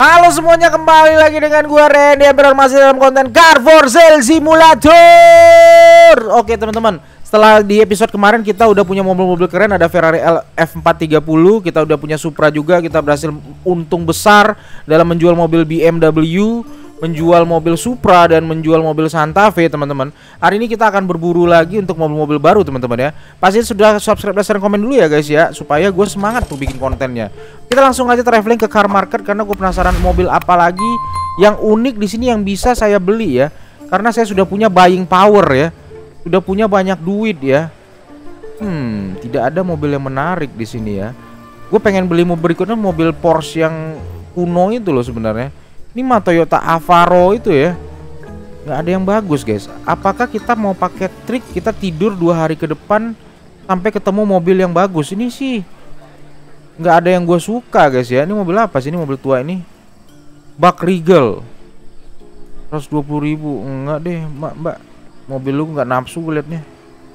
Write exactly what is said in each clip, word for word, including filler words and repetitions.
Halo semuanya, kembali lagi dengan gua Randy Emperor, masih dalam konten Car for Sale Simulator. Oke teman-teman, setelah di episode kemarin kita udah punya mobil-mobil keren, ada Ferrari F empat tiga nol, kita udah punya Supra juga, kita berhasil untung besar dalam menjual mobil B M W, menjual mobil Supra, dan menjual mobil Santa Fe teman-teman. Hari ini kita akan berburu lagi untuk mobil-mobil baru teman-teman ya. Pasti sudah subscribe dan komen dulu ya guys ya, supaya gue semangat tuh bikin kontennya. Kita langsung aja traveling ke car market karena gue penasaran mobil apa lagi yang unik di sini yang bisa saya beli ya. Karena saya sudah punya buying power ya, sudah punya banyak duit ya. Hmm, tidak ada mobil yang menarik di sini ya. Gue pengen beli mobil berikutnya, mobil Porsche yang kuno itu loh sebenarnya. Ini mah Toyota Avaro itu ya, nggak ada yang bagus guys. Apakah kita mau pakai trik kita tidur dua hari ke depan sampai ketemu mobil yang bagus? Ini sih nggak ada yang gue suka guys ya. Ini mobil apa sih? Ini mobil tua ini, Buck Regal, seratus dua puluh ribu. Enggak deh mbak, mbak mobil lu nggak nafsu gue liatnya.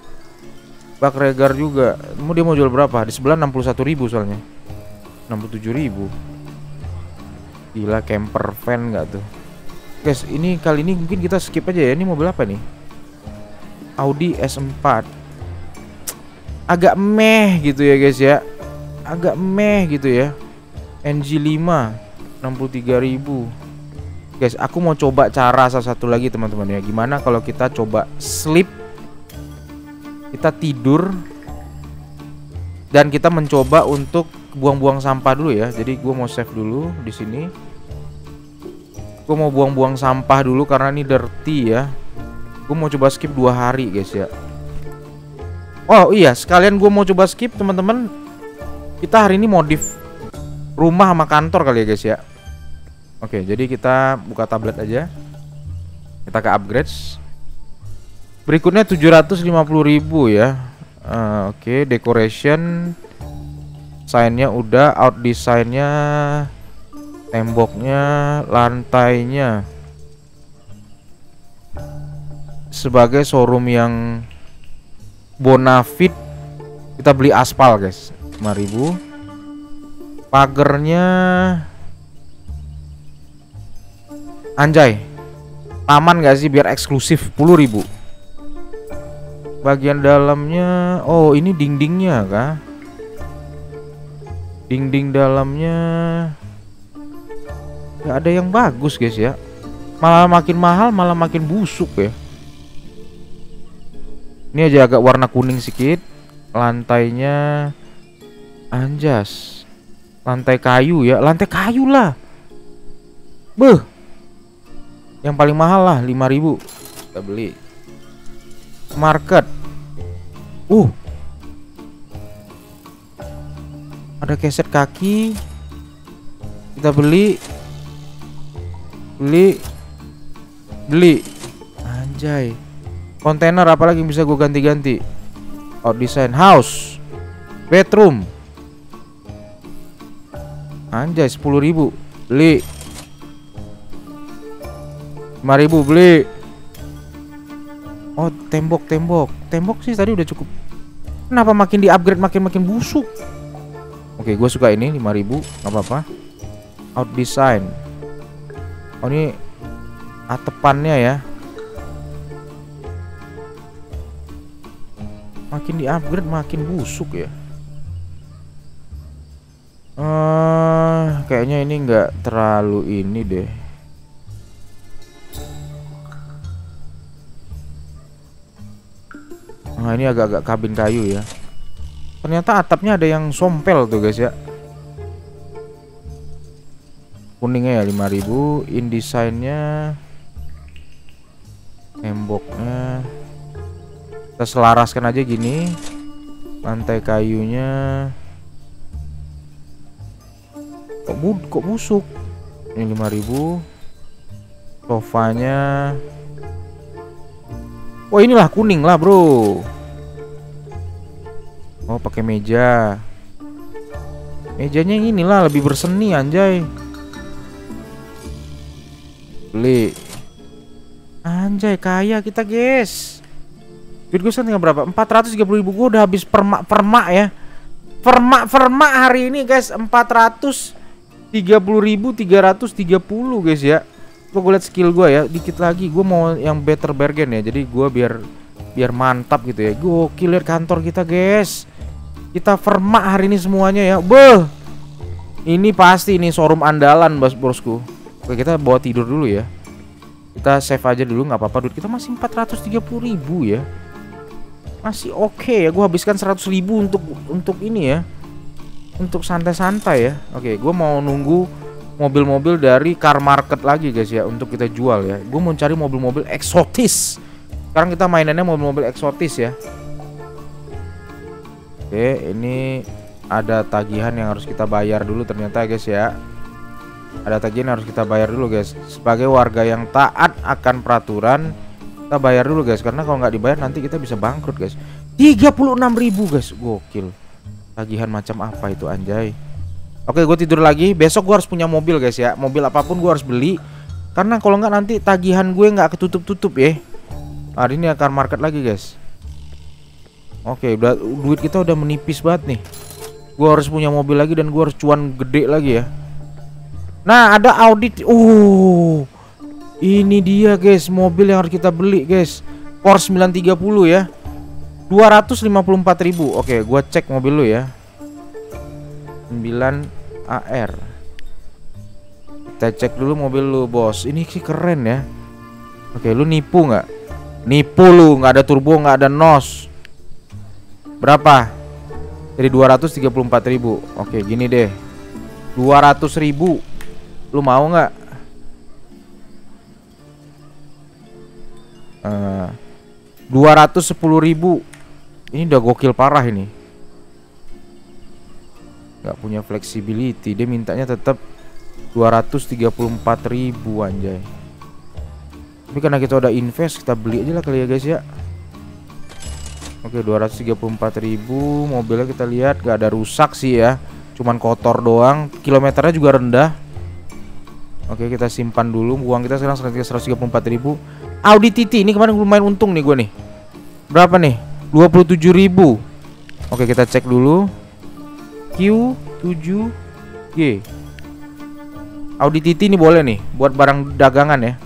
Buck Regal juga. Mau dia mau jual berapa? Di sebelah enam puluh satu ribu soalnya, enam puluh tujuh ribu. Gila, camper van nggak tuh guys. Ini kali ini mungkin kita skip aja ya. Ini mobil apa nih? Audi S empat. Agak meh gitu ya guys ya, agak meh gitu ya. N G lima enam puluh tiga ribu. Guys, aku mau coba cara salah satu lagi teman-teman ya. Gimana kalau kita coba sleep, kita tidur dan kita mencoba untuk buang-buang sampah dulu ya. Jadi gue mau save dulu di sini. Gue mau buang-buang sampah dulu karena ini dirty ya. Gue mau coba skip dua hari guys ya. Oh iya, sekalian gue mau coba skip teman-teman. Kita hari ini modif rumah sama kantor kali ya guys ya. Oke, jadi kita buka tablet aja. Kita ke upgrades. Berikutnya tujuh ratus lima puluh ribu ya. uh, Oke, decoration, sign-nya udah, out design-nya, temboknya, lantainya. Sebagai showroom yang bonafit, kita beli aspal guys, lima ribu. Pagernya, anjay, aman gak sih biar eksklusif, sepuluh ribu. Bagian dalamnya, oh ini dindingnya kah? Dinding dalamnya nggak ada yang bagus guys ya. Malah makin mahal, malah makin busuk ya. Ini aja agak warna kuning sedikit. Lantainya anjas, lantai kayu ya, lantai kayu lah. Beuh, yang paling mahal lah, lima ribu. Kita beli. Market. Uh Ada keset kaki. Kita beli. Beli. Beli. Anjay. Kontainer apalagi yang bisa gue ganti-ganti? Out design, house, bedroom. Anjay, sepuluh ribu. Beli. lima ribu beli. Oh, tembok-tembok. Tembok sih tadi udah cukup. Kenapa makin di upgrade makin-makin busuk? Oke, gue suka ini, lima ribu, nggak apa-apa. Out design. Oh, ini atepannya ya. Makin di upgrade makin busuk ya. Uh, kayaknya ini nggak terlalu ini deh. Nah, ini agak-agak kabin kayu ya. Ternyata atapnya ada yang sompel tuh guys ya. Kuningnya ya lima ribu. InDesign-nya, temboknya kita selaraskan aja gini. Lantai kayunya kok, bu kok busuk. Ini lima ribu. Sofanya, wah inilah kuning lah bro. Oh, pakai meja. Mejanya yang inilah, lebih berseni anjay. Beli. Anjay, kaya kita guys. Duit gue tinggal berapa? empat ratus tiga puluh ribu. Gue udah habis permak-permak ya. Permak-permak hari ini guys, empat ratus tiga puluh ribu tiga ratus tiga puluh guys ya. Coba gue liat skill gue ya, dikit lagi gue mau yang better bargain ya. Jadi gue biar biar mantap gitu ya. Gokil, lihat kantor kita guys. Kita vermak hari ini semuanya ya. Beuh. Ini pasti ini showroom andalan bos bosku. Oke, kita bawa tidur dulu ya. Kita save aja dulu, nggak apa-apa. Duit kita masih empat ratus tiga puluh ribu ya. Masih oke okay ya. Gue habiskan seratus ribu untuk untuk ini ya, untuk santai-santai ya. Oke, gue mau nunggu mobil-mobil dari car market lagi guys ya, untuk kita jual ya. Gue mau cari mobil-mobil eksotis. Sekarang kita mainannya mobil-mobil eksotis ya. Oke, ini ada tagihan yang harus kita bayar dulu ternyata guys ya. Ada tagihan yang harus kita bayar dulu guys. Sebagai warga yang taat akan peraturan, kita bayar dulu guys. Karena kalau nggak dibayar nanti kita bisa bangkrut guys. tiga puluh enam ribu guys, gokil. Tagihan macam apa itu anjay. Oke, gue tidur lagi. Besok gue harus punya mobil guys ya. Mobil apapun gue harus beli. Karena kalau nggak nanti tagihan gue nggak ketutup-tutup ya. Hari ini akan market lagi guys. Oke, udah, duit kita udah menipis banget nih. Gue harus punya mobil lagi dan gue harus cuan gede lagi ya. Nah, ada audit. Uh, ini dia guys, mobil yang harus kita beli guys. Porsche sembilan tiga puluh ya, dua ratus lima puluh empat ribu. Oke, gue cek mobil lu ya. sembilan A R. Kita cek dulu mobil lu bos. Ini sih keren ya. Oke, lu nipu nggak? Nipu lu, nggak ada turbo, nggak ada nos. Berapa? Jadi dua ratus tiga puluh empat ribu. Oke, gini deh, dua ratus ribu. Lu mau nggak? Uh, dua ratus sepuluh ribu. Ini udah gokil parah ini. Gak punya flexibility. Dia mintanya tetap dua ratus tiga puluh empat ribu anjay. Tapi karena kita udah invest, kita beli aja lah kali ya guys ya. Oke, dua ratus tiga puluh empat ribu. Mobilnya kita lihat gak ada rusak sih ya, cuman kotor doang. Kilometernya juga rendah. Oke, kita simpan dulu. Uang kita sekarang seratus tiga puluh empat ribu. Audi T T ini kemarin lumayan untung nih gue nih. Berapa nih? dua puluh tujuh ribu. Oke, kita cek dulu. Q tujuh G. Audi T T ini boleh nih buat barang dagangan ya.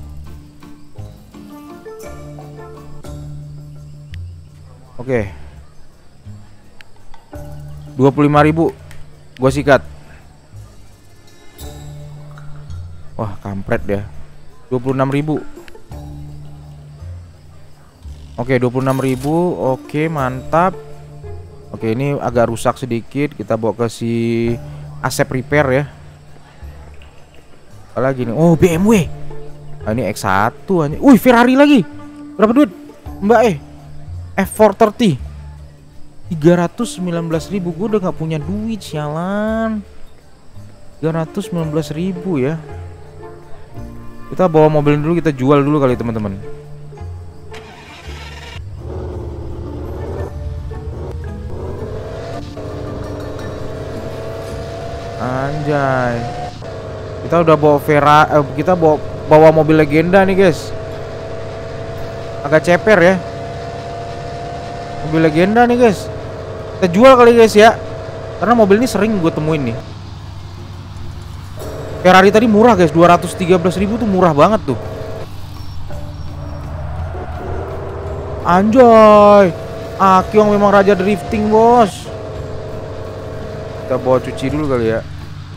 Oke, dua puluh lima ribu. Gue sikat. Wah, kampret ya. dua puluh enam ribu. Oke, dua puluh enam ribu. Oke, mantap. Oke, ini agak rusak sedikit. Kita bawa ke si Asep Repair ya. Apalagi nih? Oh, B M W. Ah, ini X satu aja. Wih, Ferrari lagi. Berapa duit? Mbak eh F empat tiga nol tiga ratus sembilan belas ribu. Gue udah gak punya duit, sialan. tiga ratus sembilan belas ribu ya. Kita bawa mobil dulu, kita jual dulu kali teman-teman. Anjay. Kita udah bawa Vera, eh, kita bawa bawa mobil legenda nih guys. Agak ceper ya. Mobil legenda nih guys. Kita jual kali guys ya. Karena mobil ini sering gue temuin nih. Ferrari tadi murah guys, dua ratus tiga belas ribu tuh murah banget tuh. Anjay, Akyong memang raja drifting bos. Kita bawa cuci dulu kali ya.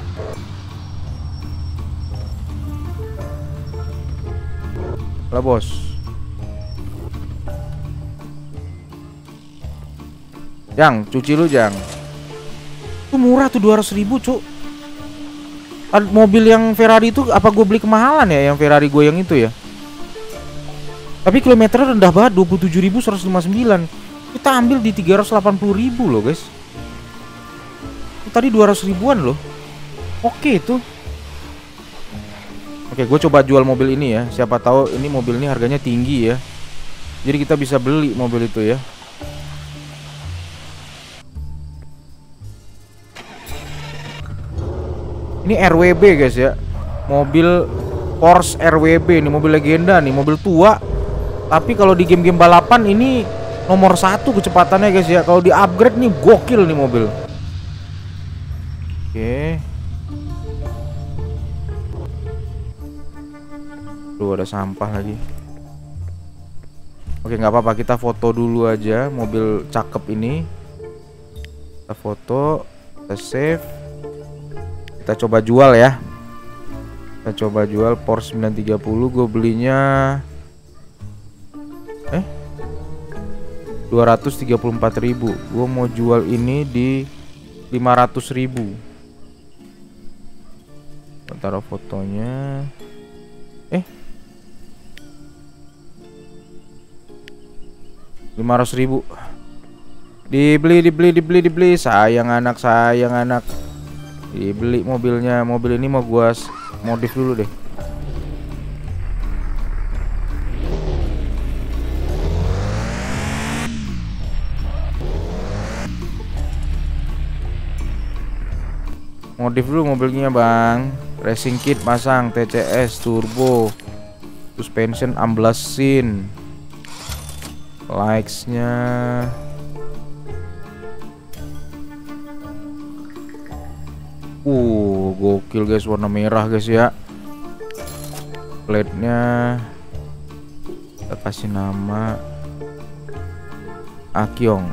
Lah bos. Jang, cuci lu Jang. Tuh murah tuh dua ratus ribu cuk. Mobil yang Ferrari itu apa gue beli kemahalan ya, yang Ferrari gue yang itu ya. Tapi kilometernya rendah banget, dua puluh tujuh ribu seratus lima puluh sembilan. Kita ambil di tiga ratus delapan puluh ribu loh guys. Tadi dua ratus ribuan loh. Oke itu. Oke, gue coba jual mobil ini ya. Siapa tahu ini mobil ini harganya tinggi ya. Jadi kita bisa beli mobil itu ya. Ini R W B guys ya. Mobil Porsche R W B nih, mobil legenda nih, mobil tua. Tapi kalau di game-game balapan ini nomor satu kecepatannya guys ya. Kalau di upgrade nih gokil nih mobil. Oke. Tuh ada sampah lagi. Oke, nggak apa-apa, kita foto dulu aja mobil cakep ini. Kita foto, kita save. Kita coba jual ya. Kita coba jual Porsche sembilan tiga nol. Gue belinya Eh dua ratus tiga puluh empat ribu. Gue mau jual ini di lima ratus ribu. Taruh fotonya. Eh lima ratus ribu. Dibeli, dibeli, dibeli, dibeli. Sayang anak, sayang anak. Dibeli mobilnya. Mobil ini mau gua modif dulu deh. Modif dulu mobilnya bang. Racing kit pasang, T C S turbo, suspension amblasin, likes-nya Uh, gokil guys, warna merah guys ya. Plate-nya kita kasih nama Akyong.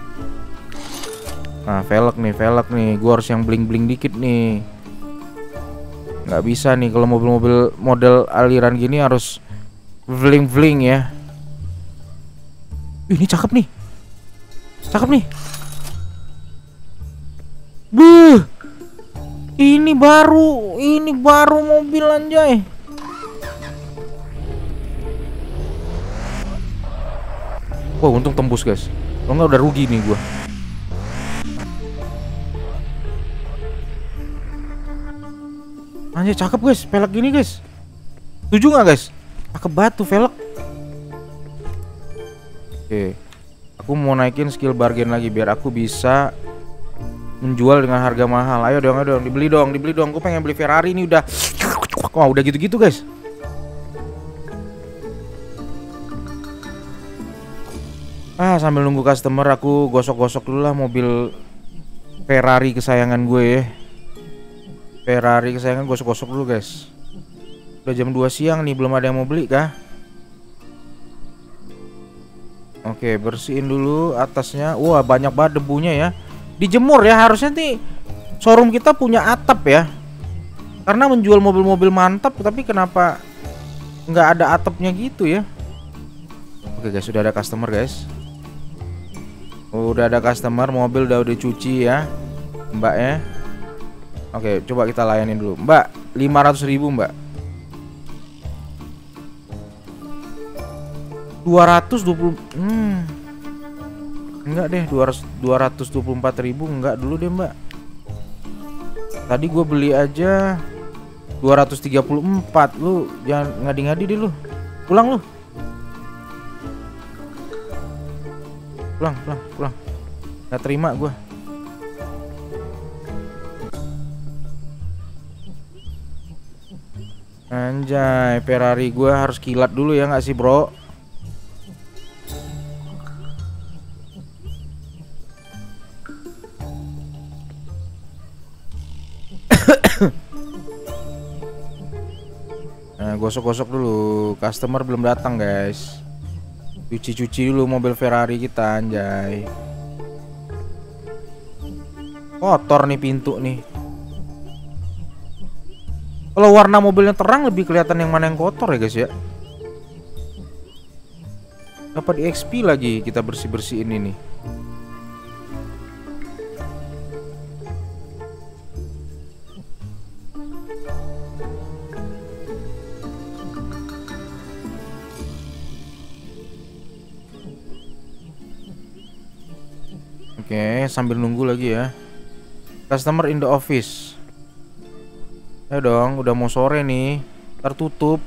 Nah, velg nih, velg nih. Gua harus yang bling-bling dikit nih. Nggak bisa nih kalau mobil-mobil model aliran gini harus bling-bling ya. Ini cakep nih. Cakep nih. Buh. Ini baru, ini baru mobil anjay. Wah, untung tembus guys. Kalau nggak udah rugi nih gua. Anjay cakep guys, velg gini guys. Setuju nggak guys? Cakep banget tuh velg. Oke, aku mau naikin skill bargain lagi biar aku bisa menjual dengan harga mahal. Ayo dong, ayo dong, dibeli dong, dibeli dong. Gue pengen beli Ferrari ini udah. Wah, udah gitu-gitu guys. Ah, sambil nunggu customer aku gosok-gosok dulu lah mobil Ferrari kesayangan gue ya. Ferrari kesayangan gosok-gosok dulu guys. Udah jam dua siang nih, belum ada yang mau beli kah? Oke, bersihin dulu atasnya. Wah, banyak banget debunya ya. Dijemur ya, harusnya nih showroom kita punya atap ya. Karena menjual mobil-mobil mantap, tapi kenapa nggak ada atapnya gitu ya? Oke guys, sudah ada customer guys. Udah ada customer, mobil udah udah cuci ya, Mbak ya. Oke, coba kita layanin dulu. Mbak, lima ratus ribu mbak. dua ratus dua puluh. Hmm. Enggak deh, dua ratus dua puluh empat ribu. Enggak dulu deh mbak. Tadi gue beli aja dua ratus tiga puluh empat. Lu jangan ngadi-ngadi deh lu. Pulang lu. Pulang, pulang, pulang. Gak terima gue. Anjay, Ferrari gue harus kilat dulu ya nggak sih bro? Nah, gosok-gosok dulu. Customer belum datang guys. Cuci-cuci dulu mobil Ferrari kita anjay. Kotor nih pintu nih. Kalau warna mobilnya terang lebih kelihatan yang mana yang kotor ya guys ya. Dapat E X P lagi kita bersih-bersihin ini. Oke, sambil nunggu lagi ya. Customer in the office. Ya dong, udah mau sore nih, tertutup.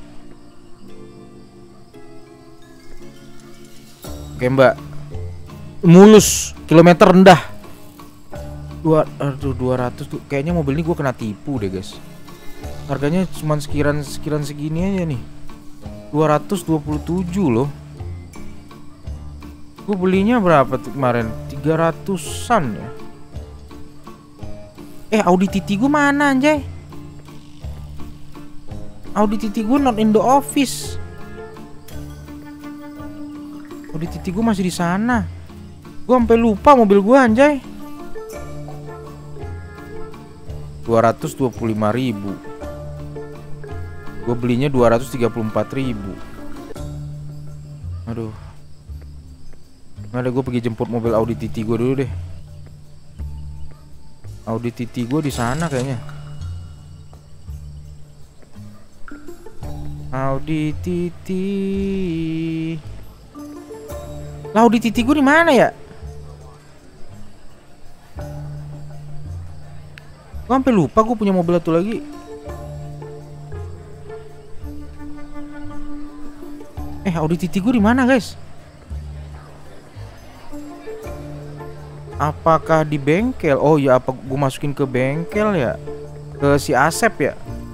Oke mbak, mulus, kilometer rendah. Dua, aduh dua ratus tuh, kayaknya mobil ini gue kena tipu deh guys. Harganya cuma sekiran sekiran segini aja nih, dua ratus dua puluh tujuh loh. Gue belinya berapa tuh kemarin? tiga ratusan ya. Eh Audi T T gue mana anjay? Audi T T gue not in the office. Audi T T gue masih di sana. Gue sampai lupa mobil gue anjay. dua ratus dua puluh lima ribu. Gue belinya dua ratus tiga puluh empat ribu. Aduh. Nggak ada, gue pergi jemput mobil Audi T T gue dulu deh. Audi T T gue di sana kayaknya. Audi T T. Lah Audi T T gue di mana ya? Gue sampai lupa gue punya mobil satu lagi. Eh Audi T T gue di mana guys? Apakah di bengkel? Oh ya, apa gue masukin ke bengkel ya? Ke si Asep ya?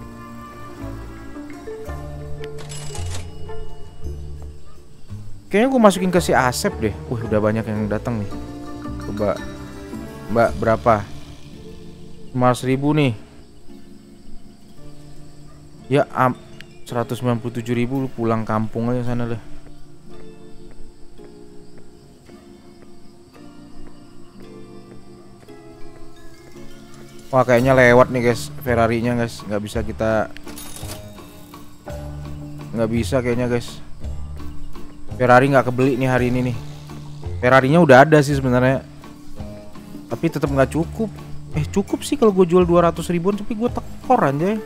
Kayaknya gue masukin ke si Asep deh. Wih udah banyak yang datang nih. Coba Mbak berapa? lima ratus ribu nih. Ya am seratus sembilan puluh tujuh ribu. Lu pulang kampung aja sana deh. Wah kayaknya lewat nih guys Ferrari-nya guys. Nggak bisa kita, nggak bisa kayaknya guys. Ferrari nggak kebeli nih hari ini nih. Ferrarinya udah ada sih sebenarnya, tapi tetap nggak cukup. Eh cukup sih kalau gue jual dua ratus ribuan, tapi gue tekor anjay.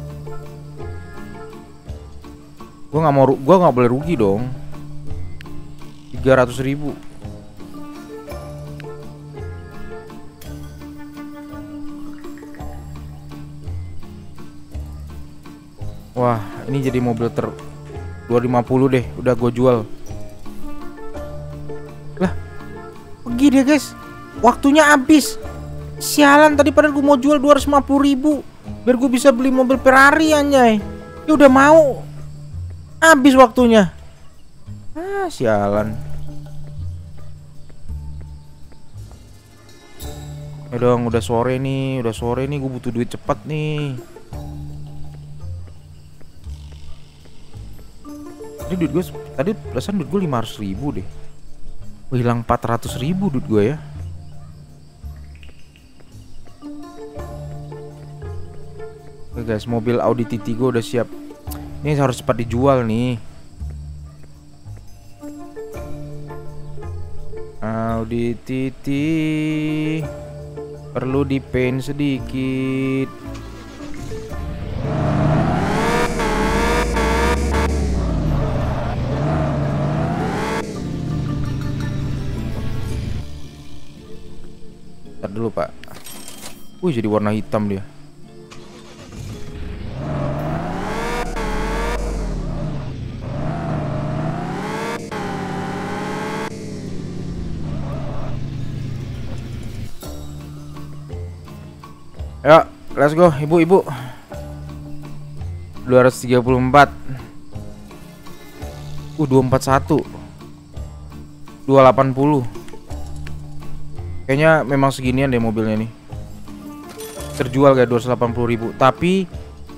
Gue nggak mau, gue nggak boleh rugi dong. tiga ratus ribu. Wah ini jadi mobil ter dua ratus lima puluh deh, udah gue jual. Lah pergi dia guys, waktunya habis. Sialan, tadi padahal gue mau jual dua ratus lima puluh ribu biar gue bisa beli mobil Ferrari anjay. Ya udah mau, habis waktunya. Ah sialan. Ya dong, udah sore nih, udah sore nih, gue butuh duit cepat nih. Tadi duit gue, tadi perasaan duit gue lima ratus ribu deh. Wah, hilang empat ratus ribu duit gue ya. Oke guys, mobil Audi T T gue udah siap. Ini harus cepat dijual nih. Audi T T perlu di paint sedikit. Ntar dulu pak. Wih jadi warna hitam dia. Yuk, let's go, ibu-ibu. dua ratus tiga puluh empat. Uh, dua ratus empat puluh satu. dua ratus delapan puluh. Kayaknya memang seginian deh mobilnya nih. Terjual kayak dua ratus delapan puluh ribu. Tapi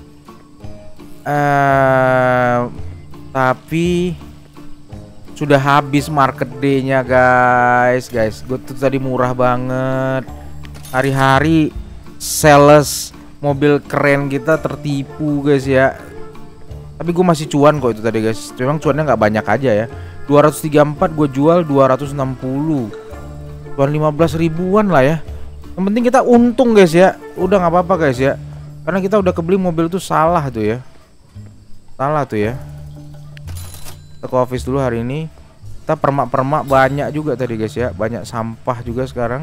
uh, Tapi sudah habis market day-nya guys. Guys, gue tuh tadi murah banget. Hari-hari sales mobil keren kita tertipu guys ya. Tapi gue masih cuan kok itu tadi guys. Memang cuannya nggak banyak aja ya. Dua ratus tiga puluh empat gue jual dua ratus enam puluh. Cuan lima belas ribuan lah ya. Yang penting kita untung guys ya. Udah nggak apa-apa guys ya. Karena kita udah kebeli mobil tuh salah tuh ya. Salah tuh ya. Kita ke office dulu hari ini. Kita permak-permak banyak juga tadi guys ya. Banyak sampah juga sekarang.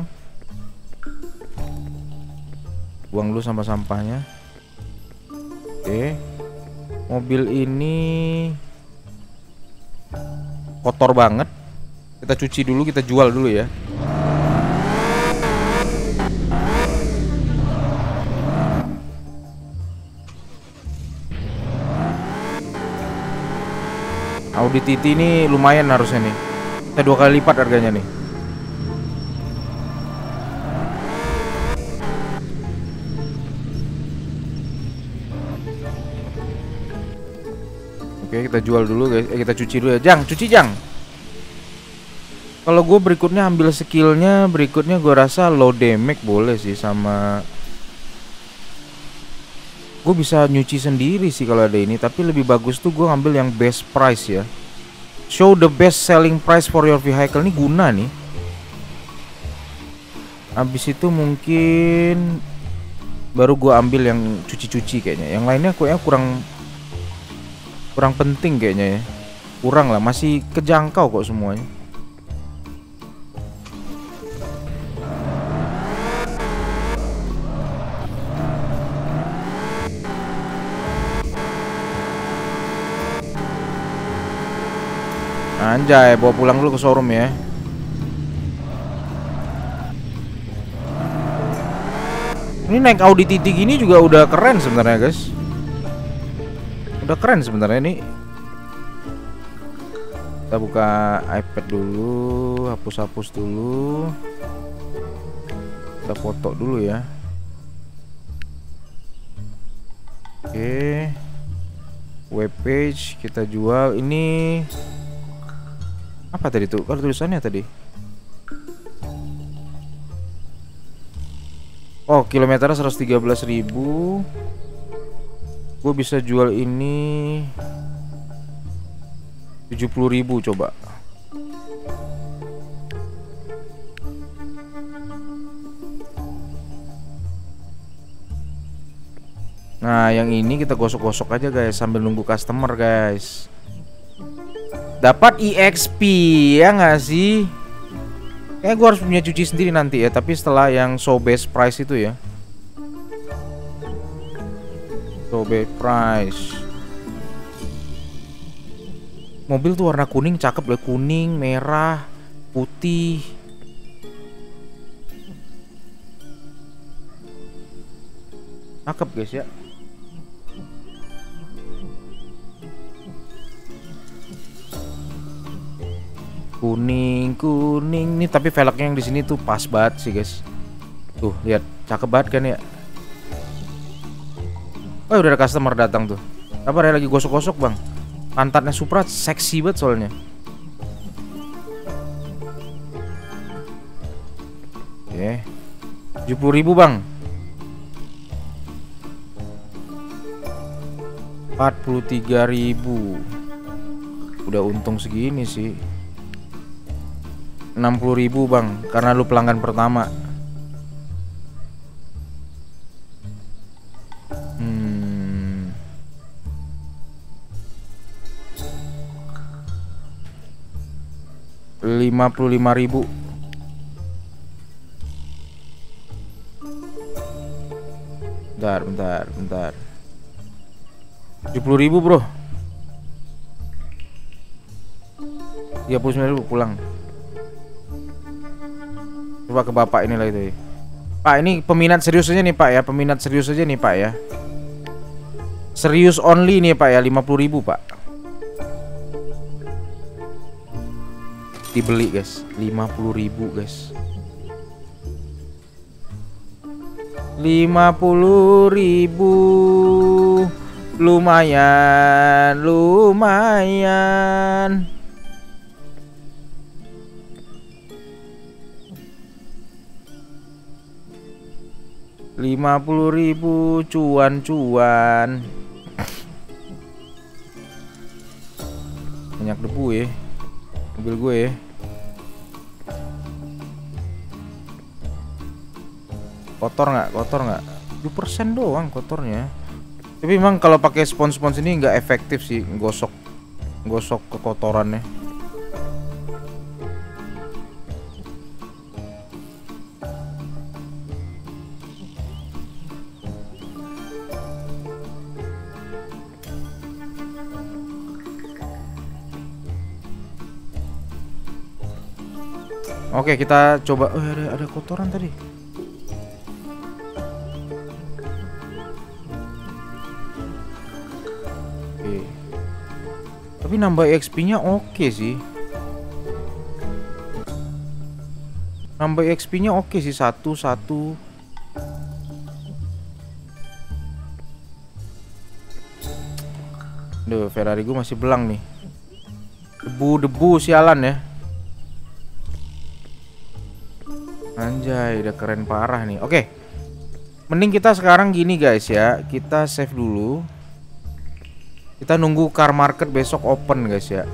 Buang dulu sampah-sampahnya. Oke. Mobil ini kotor banget. Kita cuci dulu, kita jual dulu ya. Audi T T ini lumayan harusnya nih. Kita dua kali lipat harganya nih. Oke, kita jual dulu guys. Eh, kita cuci dulu ya. Jang, cuci Jang. Kalau gue berikutnya ambil skillnya, berikutnya gue rasa low damage boleh sih, sama gue bisa nyuci sendiri sih kalau ada ini. Tapi lebih bagus tuh gue ngambil yang best price ya. Show the best selling price for your vehicle. Ini guna nih. Habis itu mungkin baru gue ambil yang cuci-cuci kayaknya. Yang lainnya kayaknya kurang kurang penting kayaknya ya. Kurang lah, masih kejangkau kok semuanya. Anjay, bawa pulang dulu ke showroom ya. Ini naik Audi T T gini juga udah keren sebenarnya guys. Udah keren sebenarnya ini. Kita buka iPad dulu, hapus-hapus dulu. Kita foto dulu ya. Oke. Webpage kita jual ini. Apa tadi tuh? Kalau tulisannya tadi. Oh, kilometernya seratus tiga belas ribu. Gue bisa jual ini tujuh puluh ribu coba. Nah, yang ini kita gosok-gosok aja guys sambil nunggu customer guys. Dapat E X P ya nggak sih? Kayak gue harus punya cuci sendiri nanti ya. Tapi setelah yang show best price itu ya. Show best price. Mobil tuh warna kuning cakep loh. Kuning, merah, putih. Cakep guys ya. Kuning, kuning nih, tapi velgnya yang di sini tuh pas banget sih guys. Tuh lihat, cakep banget kan ya. Oh udah ada customer datang tuh. Apa ya, lagi gosok-gosok bang. Pantatnya Supra seksi banget soalnya. Oke, tujuh puluh ribu bang. Empat puluh tiga ribu. Udah untung segini sih. Enam puluh ribu bang, karena lu pelanggan pertama. Hmm. Lima puluh lima ribu. Bentar, bentar, bentar. Tujuh puluh ribu bro. Tiga puluh sembilan ribu pulang. Coba ke bapak ini lah itu. Pak, ini peminat serius aja nih pak ya. Peminat serius aja nih pak ya. Serius only nih pak ya. Lima puluh ribu pak. Dibeli guys. Lima puluh ribu guys. Lima puluh ribu. Lumayan. Lumayan. Lima puluh ribu cuan-cuan. Banyak debu ya mobil gue ya. Kotor nggak? Kotor nggak? tujuh persen doang kotornya. Tapi memang kalau pakai spons-spons ini nggak efektif sih gosok gosok kekotorannya. Oke, kita coba. Oh, ada ada kotoran tadi. Oke. Tapi nambah E X P-nya oke sih. Nambah E X P-nya oke sih, satu satu. Duh, Ferrari gue masih belang nih. Debu-debu sialan ya. Anjay, udah keren parah nih. Oke. Mending kita sekarang gini guys ya. Kita save dulu. Kita nunggu car market besok open guys ya.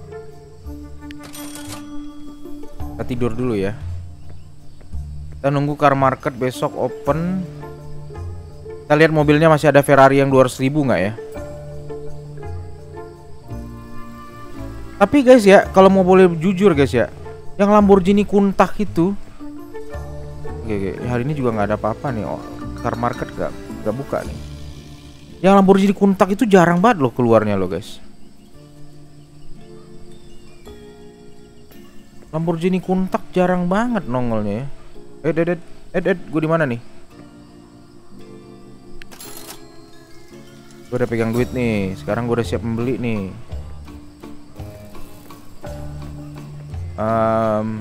Kita tidur dulu ya. Kita nunggu car market besok open. Kita lihat mobilnya masih ada Ferrari yang dua ratus ribu nggak ya. Tapi guys ya, kalau mau boleh jujur guys ya, yang Lamborghini Countach itu, oke, oke, hari ini juga nggak ada apa-apa nih. Oh, car market gak, gak buka nih. Yang Lamborghini Countach itu jarang banget loh keluarnya loh guys. Lamborghini Countach jarang banget nongolnya ya. Eh, eh, eh, eh, gue di mana nih? Gue udah pegang duit nih. Sekarang gue udah siap membeli nih. Um,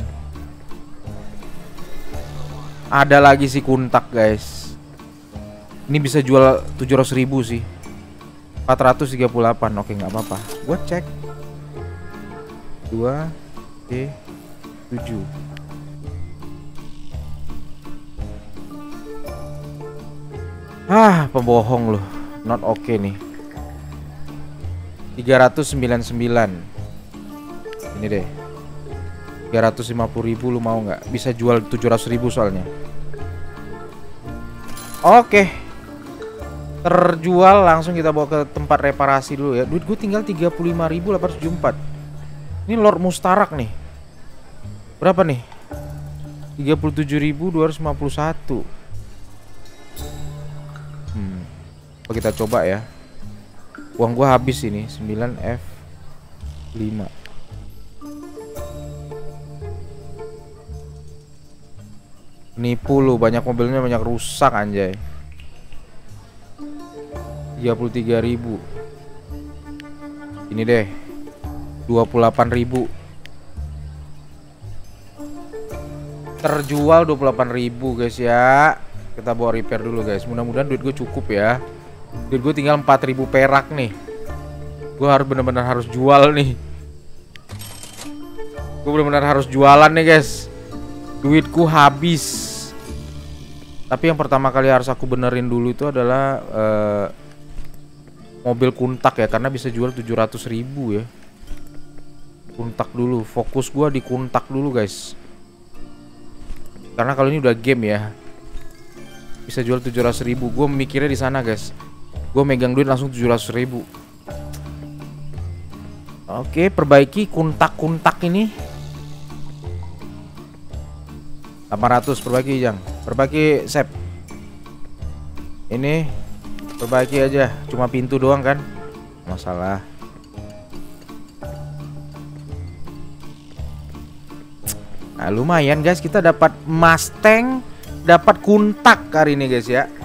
ada lagi si Countach guys. Ini bisa jual tujuh ratus ribu sih. Empat ratus tiga puluh delapan. Oke, nggak apa-apa. Gue cek dua D tujuh. Ah, pembohong loh. Not oke okay nih. Tiga ratus sembilan puluh sembilan. Ini deh, tiga ratus lima puluh ribu. Lu mau nggak? Bisa jual tujuh ratus ribu soalnya. Oke, terjual. Langsung kita bawa ke tempat reparasi dulu ya. Duit gue tinggal tiga puluh lima ribu delapan ratus tujuh puluh empat. Ini Lord Mustarak nih. Berapa nih? Tiga puluh tujuh ribu dua ratus lima puluh satu. Hmm, kita coba ya. Uang gua habis ini. Sembilan F lima. Nipu lu, banyak mobilnya banyak rusak anjay. Tiga puluh tiga ribu. Ini deh, dua puluh delapan ribu. Terjual dua puluh delapan ribu guys ya. Kita bawa repair dulu guys. Mudah-mudahan duit gue cukup ya. Duit gue tinggal empat ribu perak nih. Gue harus benar-benar harus jual nih. Gue benar-benar harus jualan nih guys. Duitku habis. Tapi yang pertama kali harus aku benerin dulu itu adalah uh, mobil Countach ya. Karena bisa jual tujuh ratus ribu ya. Countach dulu. Fokus gue di Countach dulu guys. Karena kalau ini udah game ya. Bisa jual tujuh ratus ribu. Gue mikirnya di sana guys. Gue megang duit langsung tujuh ratus ribu. Oke, perbaiki Countach-Countach ini. delapan ratus perbaiki Jang. Perbaiki Sep. Ini perbaiki aja. Cuma pintu doang kan. Masalah. Nah, lumayan guys, kita dapat Mustang, dapat Countach hari ini guys ya.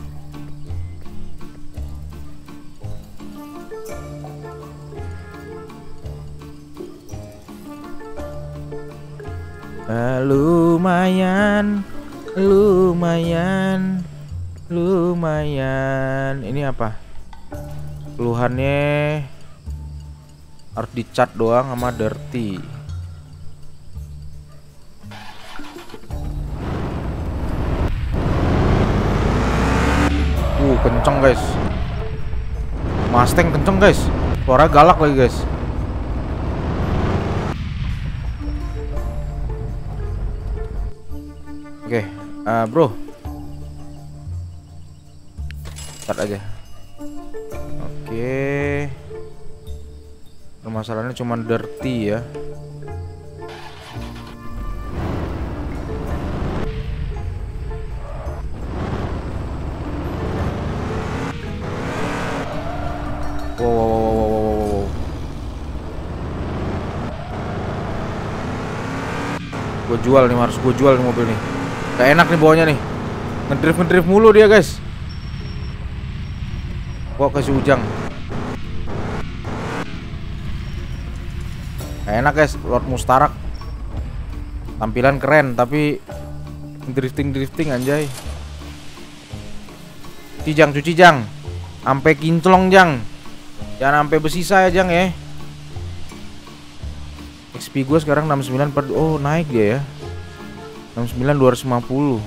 Uh, lumayan, lumayan, lumayan. Ini apa? Keluhannya harus dicat doang sama dirty. Uh, kenceng guys. Mustang kenceng guys. Suara galak lagi guys. Oke, okay, uh, bro, start aja. Oke, okay. Permasalahannya cuma dirty ya. Wow, wow, wow, wow, wow, wow. Gue jual nih, harus gue jual nih mobil nih. Gak enak nih bawanya nih. Ngedrift ngedrift mulu dia guys. Kok kasih Ujang. Gak enak guys, Lord Mustarak. Tampilan keren tapi drifting-drifting anjay. Cuci Jang, cuci Jang. Sampai kinclong Jang. Jangan sampai bersisa ya Jang ya. X P gue sekarang enam puluh sembilan per... Oh naik dia ya, enam puluh sembilan dua ratus lima puluh.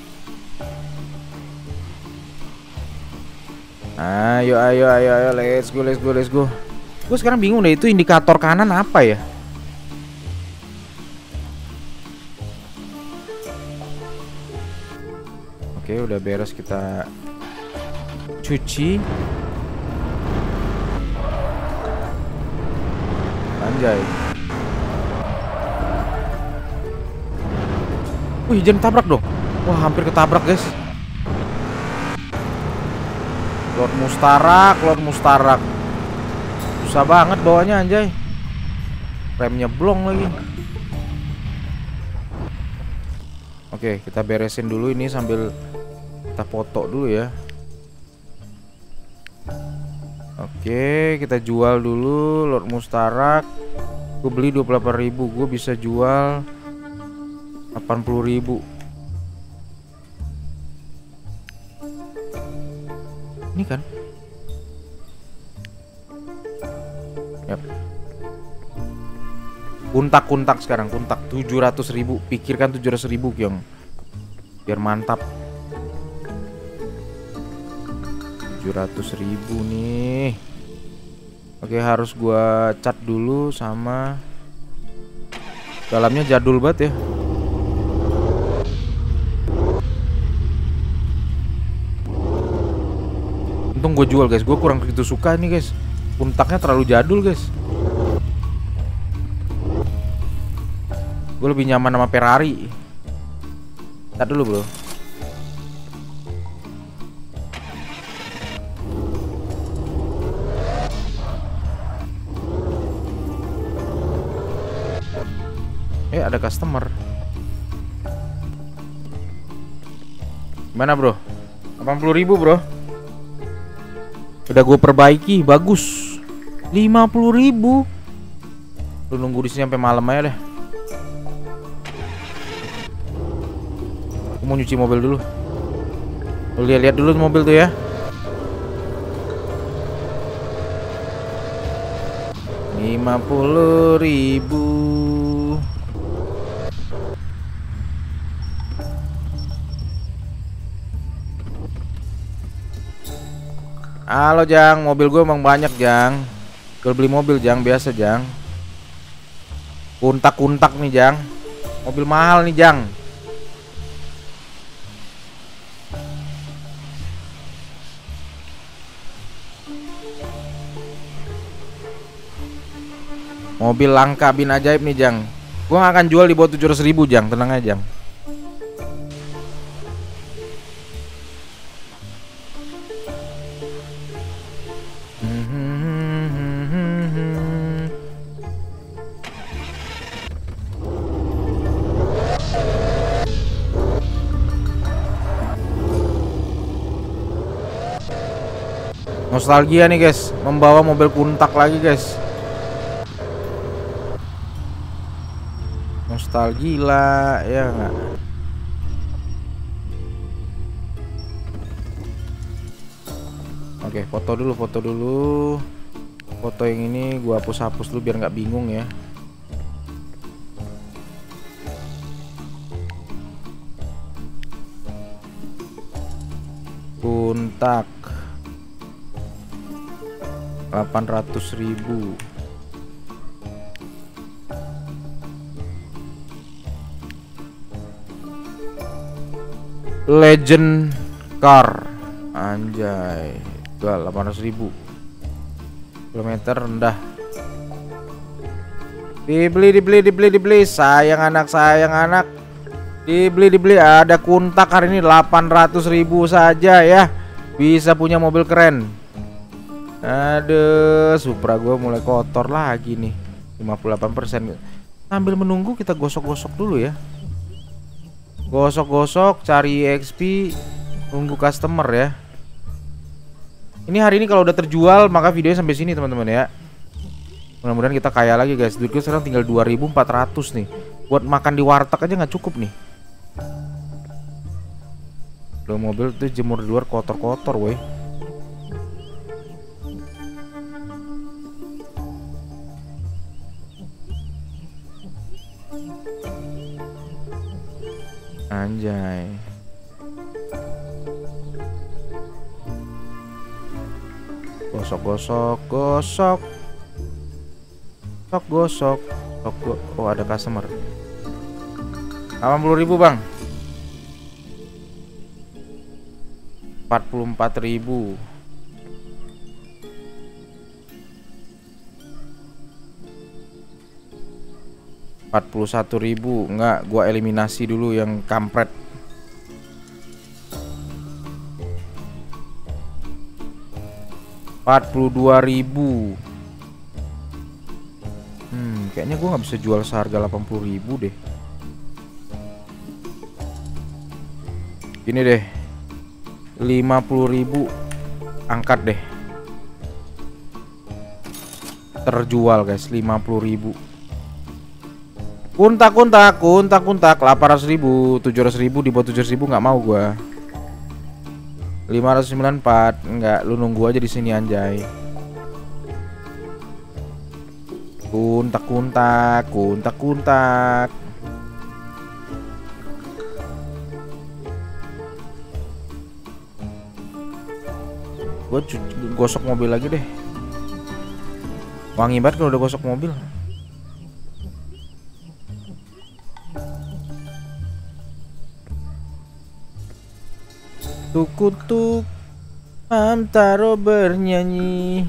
Ayo ayo ayo ayo let's go let's go let's go. Gue sekarang bingung deh, itu indikator kanan apa ya? Oke udah beres, kita cuci. Anjay. Wih jangan tabrak dong. Wah hampir ketabrak guys. Lord Mustarak, Lord Mustarak. Susah banget bawanya anjay. Remnya blong lagi. Oke kita beresin dulu ini sambil kita foto dulu ya. Oke kita jual dulu Lord Mustarak. Gue beli dua puluh delapan ribu, gue bisa jual delapan puluh ribu. Ini kan yep. Kuntak-kuntak sekarang, kuntak tujuh ratus ribu. Pikirkan tujuh ratus ribu Kyong, biar mantap. Tujuh ratus ribu nih. Oke harus gua cat dulu, sama dalamnya jadul banget ya. Untung gue jual guys, gue kurang begitu suka ini guys. Kuntaknya terlalu jadul guys. Gue lebih nyaman sama Ferrari. Lihat dulu bro. Eh ada customer. Gimana bro? delapan puluh ribu bro. Udah gue perbaiki, bagus. lima puluh ribu. Lu nunggu di sini sampai malam aja deh. Aku mau nyuci mobil dulu. Lu lihat-lihat dulu mobil tuh ya. lima puluh ribu. Halo Jang, mobil gue emang banyak Jang. Gue beli mobil Jang, biasa Jang. Kuntak-kuntak nih Jang. Mobil mahal nih Jang. Mobil langka bin ajaib nih Jang. Gue gak akan jual di bawah tujuh ratus ribu Jang, tenang aja Jang. Nostalgia nih guys, membawa mobil kuntak lagi guys. Nostalgia ya nggak? Oke foto dulu, foto dulu. Foto yang ini gua hapus-hapus dulu biar nggak bingung ya. Kuntak delapan ratus ribu. Legend car. Anjay, jual delapan ratus ribu. Kilometer rendah. Dibeli, dibeli, dibeli, dibeli. Sayang anak, sayang anak. Dibeli, dibeli. Ada kuntak hari ini delapan ratus ribu saja ya. Bisa punya mobil keren. Aduh, Supra gue mulai kotor lagi nih. lima puluh delapan persen. Sambil menunggu kita gosok-gosok dulu ya. Gosok-gosok, cari X P, tunggu customer ya. Ini hari ini kalau udah terjual maka videonya sampai sini teman-teman ya. Mudah-mudahan kita kaya lagi guys. Duit gue sekarang tinggal dua ribu empat ratus nih. Buat makan di warteg aja nggak cukup nih. Lo mobil tuh jemur di luar kotor-kotor woi. Anjay. Gosok gosok gosok. Gosok gosok. Gosok. Oh, ada customer. delapan puluh ribu bang. empat puluh empat ribu. empat puluh satu ribu. Enggak, gua eliminasi dulu yang kampret. empat puluh dua ribu. Hmm, kayaknya gua nggak bisa jual seharga delapan puluh ribu deh. Ini deh, lima puluh ribu. Angkat deh. Terjual guys, lima puluh ribu. Kuntak kuntak kuntak kuntak delapan ratus ribu, tujuh ratus ribu, di bawah tujuh ratus ribu nggak mau gua. lima ratus sembilan puluh empat. Enggak, lu nunggu aja di sini anjay. Kuntak kuntak kuntak kuntak. Gua gosok mobil lagi deh. Wangi banget kalau udah gosok mobil. Tuk-tuk Hamtaro bernyanyi.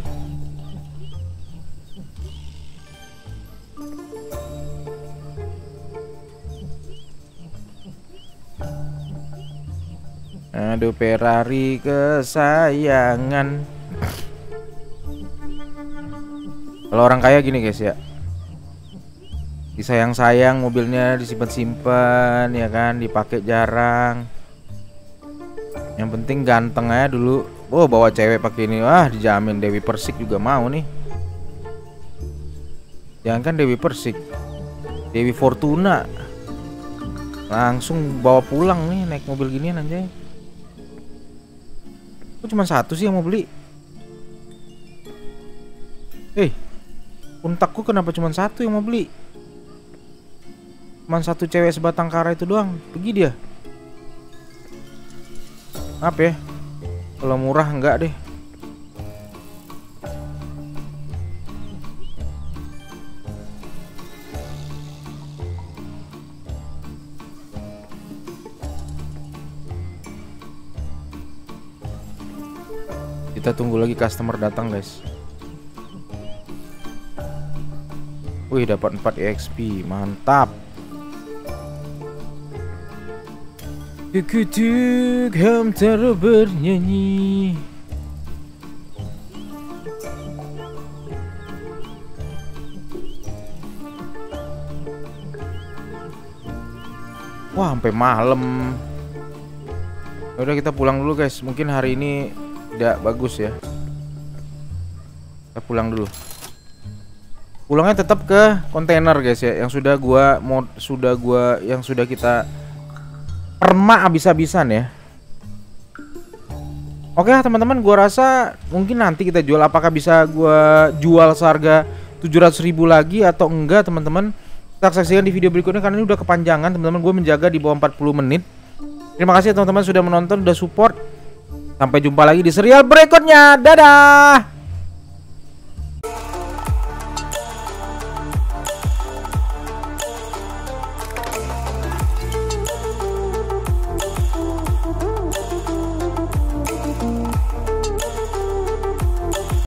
Aduh, Ferrari kesayangan. Kalau orang kaya gini guys ya, disayang-sayang mobilnya, disimpan-simpan ya kan, dipakai jarang. Yang penting ganteng aja dulu. Oh, bawa cewek pakai ini, wah dijamin Dewi Persik juga mau nih. Jangan kan Dewi Persik, Dewi Fortuna langsung bawa pulang nih naik mobil ginian anjay. Kok cuma satu sih yang mau beli? Eh, kontakku kenapa cuma satu yang mau beli? Cuman satu cewek sebatang kara itu doang. Pergi dia. Apa ya? Kalau murah enggak deh. Kita tunggu lagi customer datang guys. Wih, dapat empat E X P, mantap. Tuk-tuk Hamtaro bernyanyi. Wah, sampai malam. Udah, kita pulang dulu guys. Mungkin hari ini tidak bagus ya. Kita pulang dulu. Pulangnya tetap ke kontainer guys ya, yang sudah gua mod sudah gua yang sudah kita perma habis-habisan ya. Oke teman-teman, gua rasa mungkin nanti kita jual, apakah bisa gua jual seharga tujuh ratus ribu lagi atau enggak teman-teman. Kita saksikan di video berikutnya karena ini udah kepanjangan teman-teman. Gue menjaga di bawah empat puluh menit. Terima kasih teman-teman sudah menonton, sudah support. Sampai jumpa lagi di serial berikutnya. Dadah.